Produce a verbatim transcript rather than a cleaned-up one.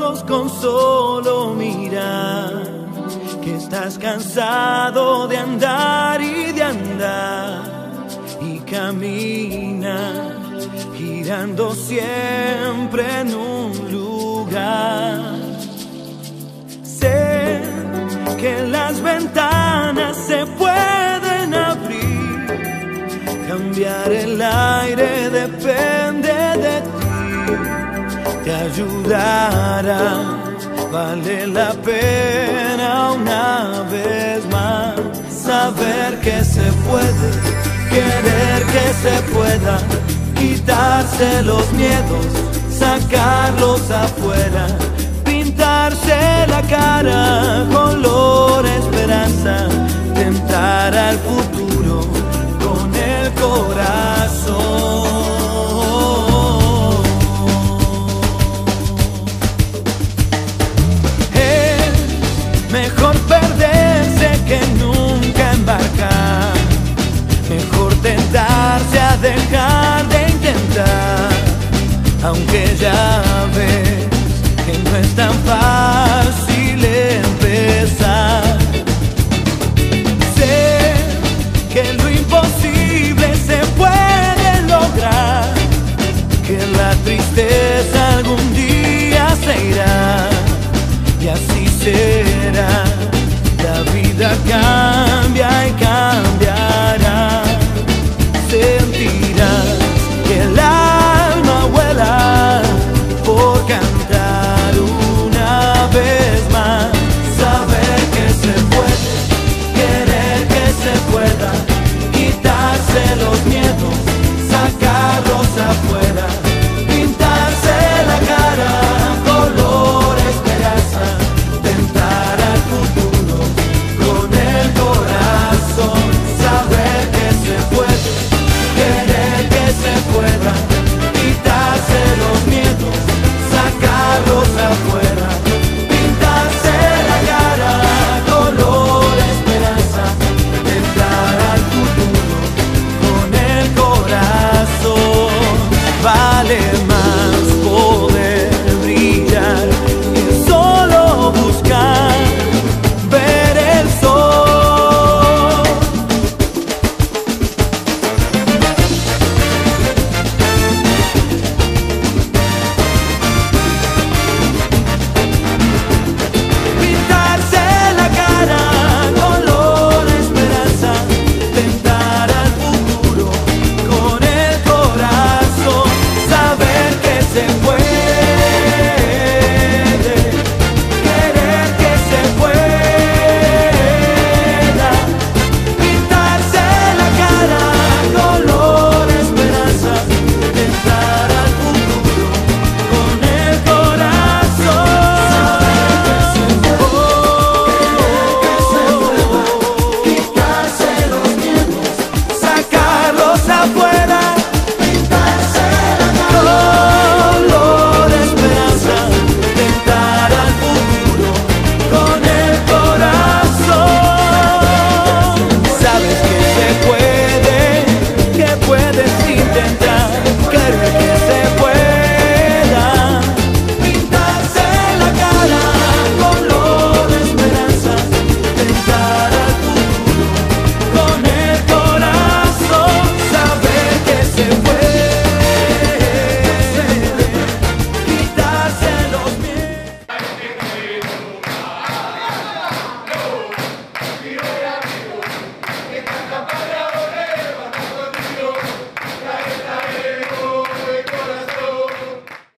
ojos con solo mirar que estás cansado de andar y de andar y camina girando siempre en un lugar. Sé que las ventanas se pueden abrir, cambiar el aire depende de ti. Te ayudará, vale la pena una vez más saber que se puede, querer que se pueda, quitarse los miedos, sacarlos afuera, pintarse la cara color esperanza, tentar al futuro con el corazón. Mejor perderse que nunca embarcar, mejor tentarse a dejar de intentar, aunque